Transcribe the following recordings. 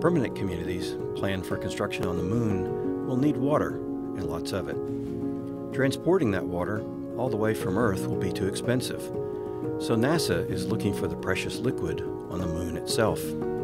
Permanent communities planned for construction on the moon will need water, and lots of it. Transporting that water all the way from Earth will be too expensive, so NASA is looking for the precious liquid on the moon itself.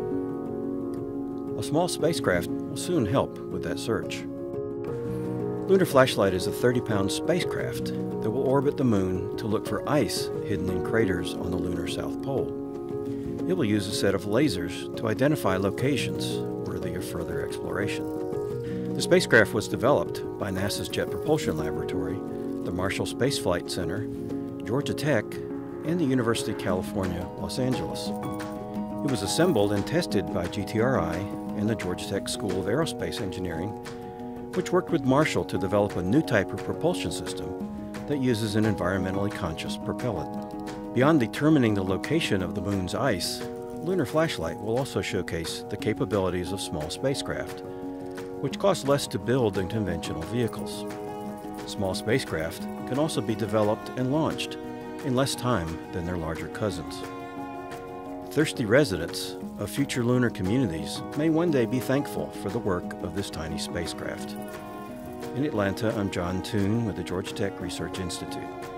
A small spacecraft will soon help with that search. Lunar Flashlight is a 30-pound spacecraft that will orbit the moon to look for ice hidden in craters on the lunar South Pole. It will use a set of lasers to identify locations worthy of further exploration. The spacecraft was developed by NASA's Jet Propulsion Laboratory, the Marshall Space Flight Center, Georgia Tech, and the University of California, Los Angeles. It was assembled and tested by GTRI and the Georgia Tech School of Aerospace Engineering, which worked with Marshall to develop a new type of propulsion system that uses an environmentally conscious propellant. Beyond determining the location of the moon's ice, Lunar Flashlight will also showcase the capabilities of small spacecraft, which cost less to build than conventional vehicles. Small spacecraft can also be developed and launched in less time than their larger cousins. Thirsty residents of future lunar communities may one day be thankful for the work of this tiny spacecraft. In Atlanta, I'm John Toon with the Georgia Tech Research Institute.